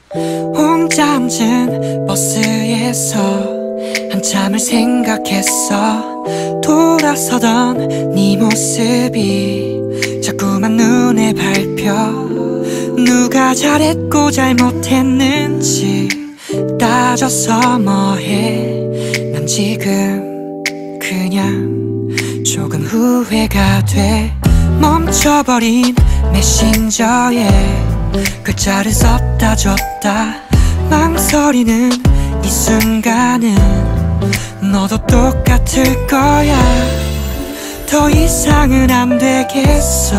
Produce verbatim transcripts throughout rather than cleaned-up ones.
혼자 앉은 버스에서 한참을 생각했어. 돌아서던 네 모습이 자꾸만 눈에 밟혀. 누가 잘했고 잘못했는지 따져서 뭐해. 난 지금 그냥 조금 후회가 돼. 멈춰버린 메신저에 글자를 썼다 줬다 망설이는 이 순간은 너도 똑같을 거야. 더 이상은 안 되겠어.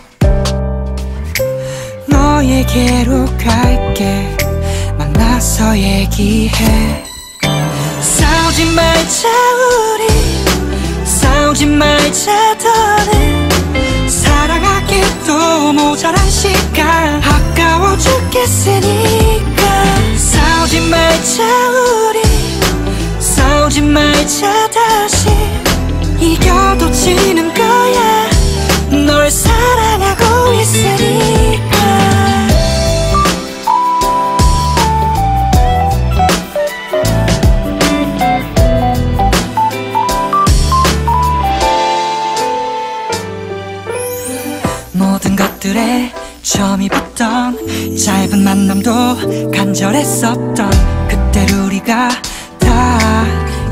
너에게로 갈게. 만나서 얘기해. 싸우지 말자 우리, 싸우지 말자 더는. 사랑하기도 모자란 시간 아까워 죽겠으니까. 싸우지 말자 우리, 싸우지 말자 다시. 이겨도 지는 거야. 널 사랑하고 있으니까. 모든 것들에 처음이 붙던 짧은 만남도 간절했었던 그때를 우리가 다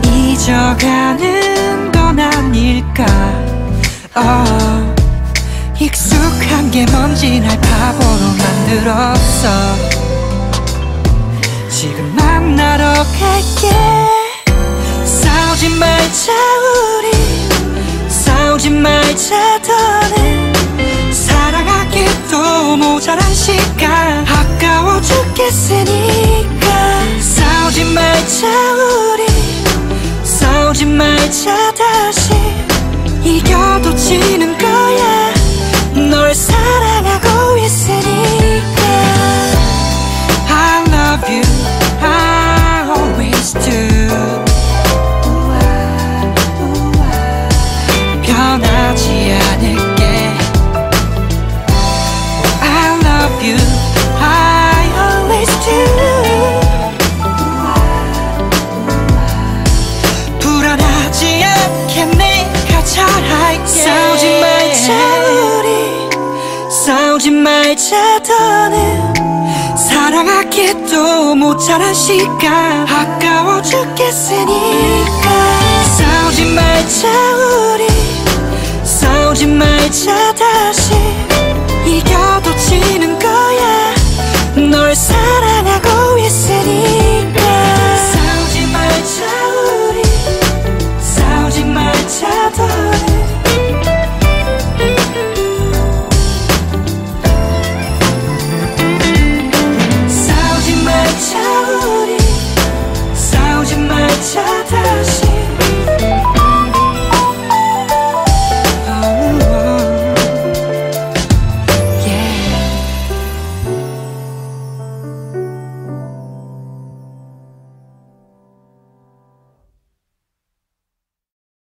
잊어가는 건 아닐까. oh, 익숙한 게 뭔지 날 바보로 만들었어. 지금 만나러 갈게. 싸우지 말자 우리, 싸우지 말자 더는. 사랑하기도 모자란 시간 아까워 죽겠으니까. 싸우지 말자 우리, 싸우지 말자 다시. 이겨도 지는 거야. 널 사랑하고 있으니까. I love you, I always do. 변하지 않을게. I love you, I always do. 불안하지 않게 내가 잘할게. 싸우지 말자 우리, 싸우지 말자 더는. 사랑하기도 모자란 시간 아까워 죽겠으니까. 싸우지 말자